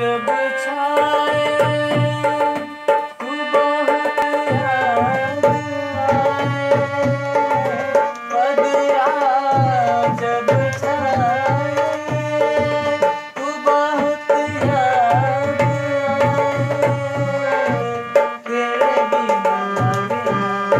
जब छाए तू बहुत याद आए, बदरा जब छाए तू बहुत याद आए, तेरे बिना लगे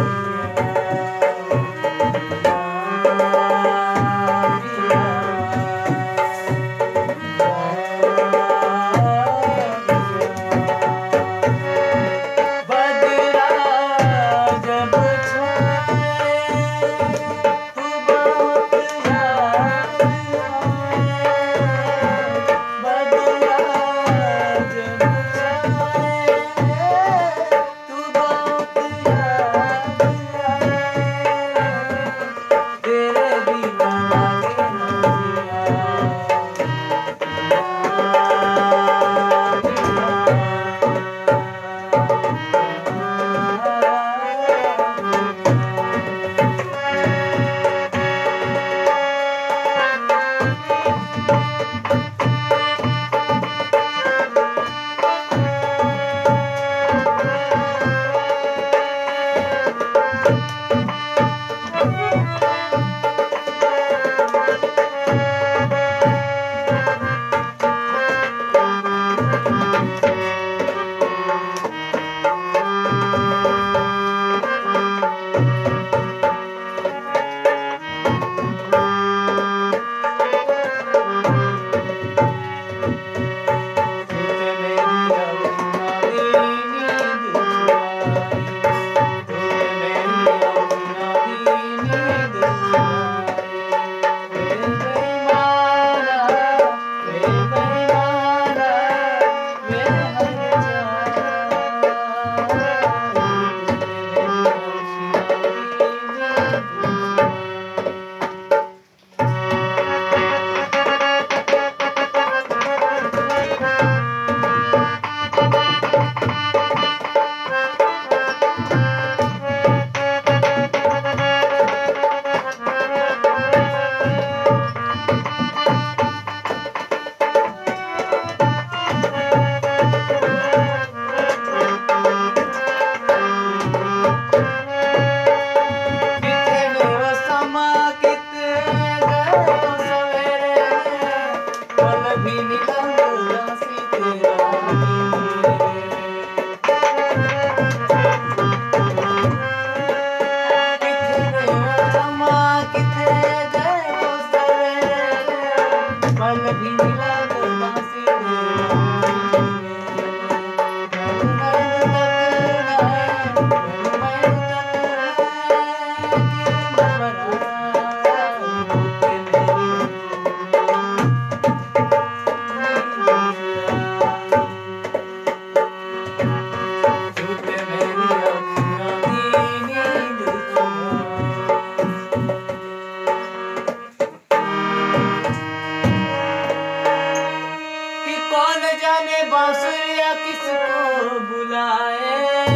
बांसुरिया किसको बुलाए,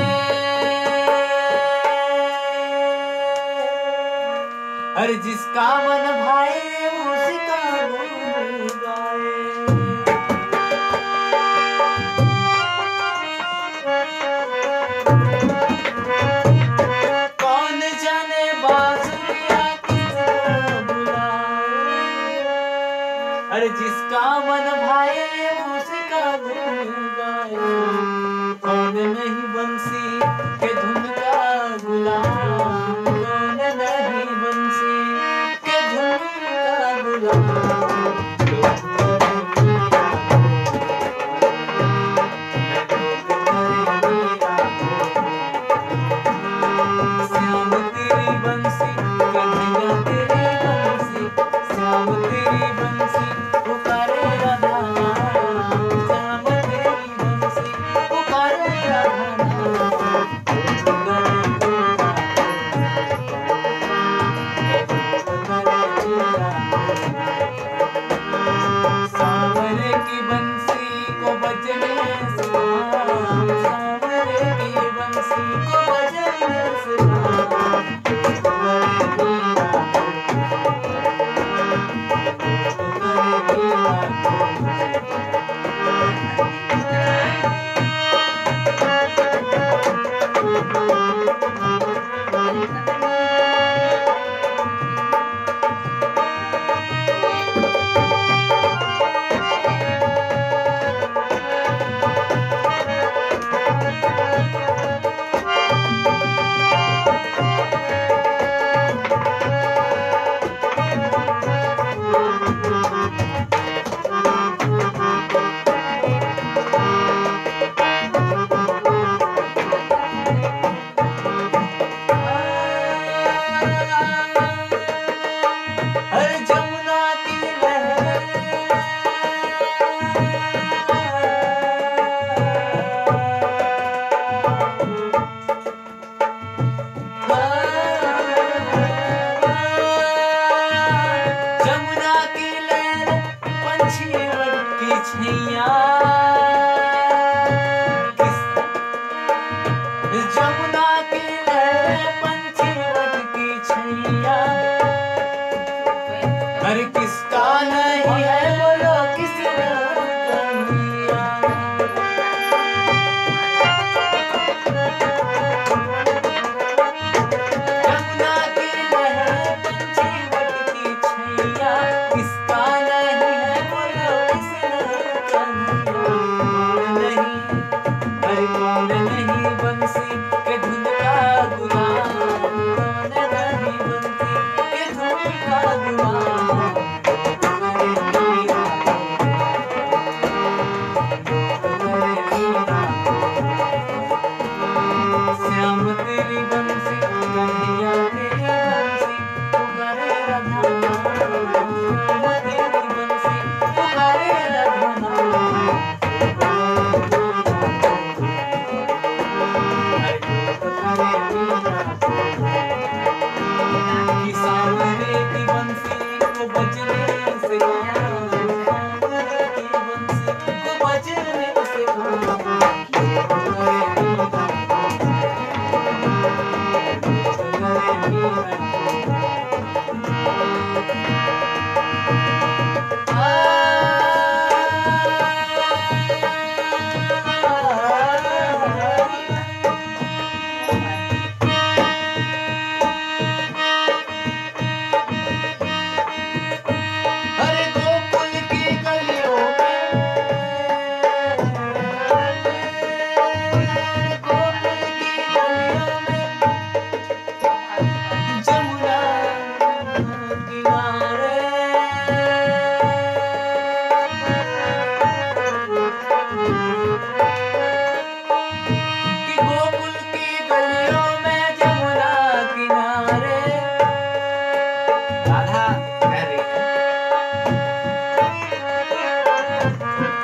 हर जिसका मन भाए उसका गुण गाए। कौन जाने बांसुरिया किसको बुलाए, हर जिसका मन भाए कौन नहीं बंसी के धुन का गुलाम, कौन नहीं बंसी के धुन का छैया जमुना की लहरें पंछी वट की छैया हर किसका नहीं है बोलो किसने कन्हैया जमुना की लहरें पंछी वट की छैया किसका नहीं है बोलो किसने कन्हैया कौन नहीं बंसी के धुन का गुलाम कौन नहीं बंसी के धुन का गुलाम श्याम तेरी बंसी कन्हैया तेरी बंसी पुकारे राधा श्याम तेरी बंसी पुकारे राधा सांवरे की बंसी को बजने से सांवरे की बंसी को बजने से राधा कह रही है